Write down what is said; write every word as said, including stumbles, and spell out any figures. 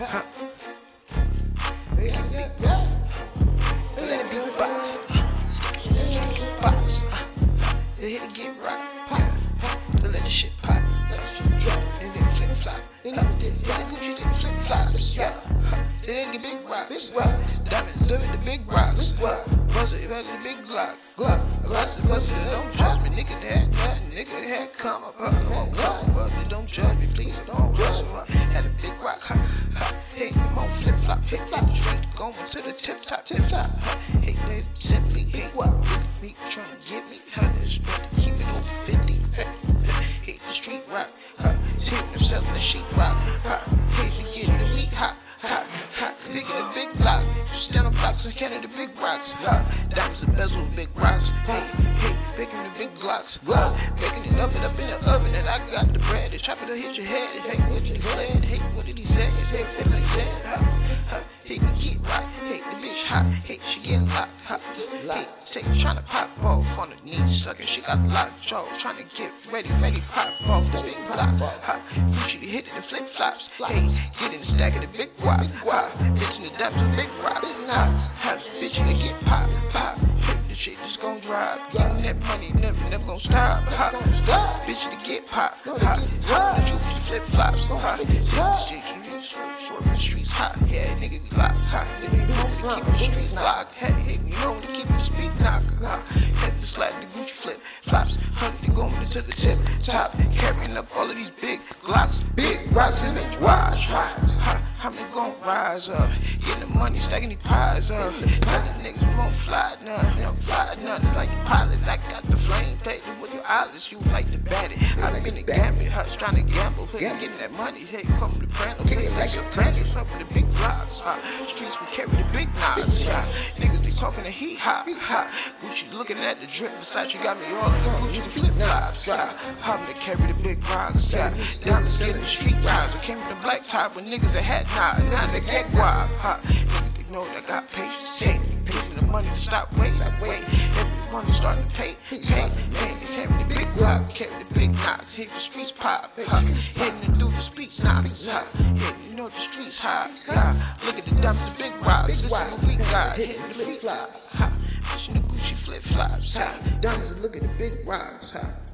huh. They hit the big box. They let it be box. Box. They hit it get right. Pop. They let the shit pop. Let the shit drop. And then flip flop. Then they did Gucci, then flip flops. Yeah. They didn't get big rocks. Big rocks. Diamonds live in the big rocks. Bust it, bust it, big glock. Glock. Bust it, bust it, don't judge me. Nigga had nothing. Nigga had come up. Bust it, don't judge me, please. Don't judge me. Had a big rock. Hey, come on, flip flop. Flip flop. Straight going to the tip top. Tip top. Hey, they simply hate what me trying to get me. Hunters, but keep it on fifty. Hate the street rock. Team themselves the sheet rock. Hate to get the weak hot. Hot, hot, big in the big block. You stand on blocks and carry the big rocks. Uh, diamonds and bezel with big rocks. Hey, hey, big in the big blocks. Uh, baking it up and up in the oven, and I got the bread. They chop it up, hit your head. Hey, what he said? Hey, what did he say? Hey, what he said? Uh, uh, hey, the get rock. Hey, the bitch hot. Hey, she getting locked. Hot. Hey, say trying to pop off on the knee sucker. She got locked jaw, trying to get ready, ready pop off the big block. Hot. Gucci hit the flip flops. Hey, get in the stack of the big rock. Wow, bitch in the depths of big rocks. Knots, have bitch in the get pop, pop. The shit just gon' drive. Getting that money never, never gon' stop. Hot, bitch in the get pop, hot. The juice flip flops, hot. The streets, short the streets hot. Yeah, nigga be locked, hot. Then you know to keep the streets locked. Hey, you know to keep the speed knock. Had to slap the Gucci flip flops. Hundred going to the tip top. Carrying up all of these big glocks, big rocks in the garage. Hot. How me gon' rise up? Getting the money, stacking these pies up. Tell the niggas won't fly none, they don't fly nothing like the pilot. I got the flame plated with your eyelids, you like the bandit. I been the gambit, huts trying to gamble, getting that money. Hey, come to the brand, kick it like Sopranos up with the big blocks. Uh, streets we carry the big knives. Yeah. Niggas they talking the heat hop, hot. Gucci looking at the drip, Versace got me all in the Gucci flip flops. Yeah. How me carry the big rocks? Yeah. Down the getting the street rides. I came with the black top with niggas that had. Nah, now they get wild, huh? Niggas they know that I got patience, hey, pay the money to stop wait, wait. Everyone is starting to pay, pay, pay. They carry the big rock, carry the big knocks, hit the streets pop, huh? Hitting it through the streets knocks, huh? Hitting, you know the streets hot, huh? Look at the diamonds, the big rocks, listen what we got, hitting the flip flops, huh? Pushing the Gucci flip flops, huh? Diamonds, look at the big rocks, huh?